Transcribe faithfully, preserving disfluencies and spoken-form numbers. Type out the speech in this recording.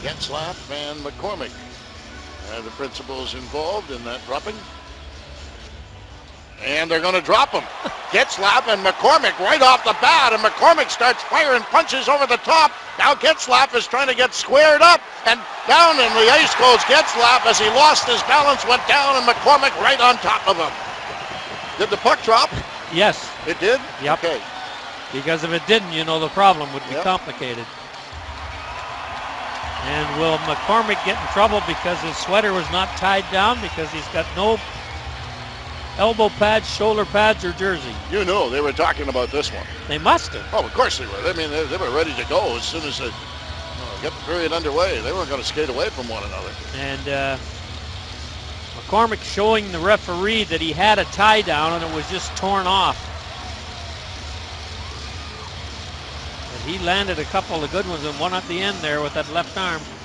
Getzlaf and McCormick are the principals involved in that dropping. And they're going to drop him. Getzlaf and McCormick right off the bat, and McCormick starts firing punches over the top. Now Getzlaf is trying to get squared up, and down in the ice goes Getzlaf as he lost his balance, went down, and McCormick right on top of him. Did the puck drop? Yes. It did? Yep. Okay. Because if it didn't, you know, the problem would be yep. complicated. And will McCormick get in trouble because his sweater was not tied down because he's got no elbow pads, shoulder pads, or jersey? You know, they were talking about this one. They must have. Oh, of course they were. I mean, they, they were ready to go as soon as they uh, got the period underway. They weren't going to skate away from one another. And uh, McCormick showing the referee that he had a tie down and it was just torn off. And he landed a couple of good ones and one at the end there with that left arm.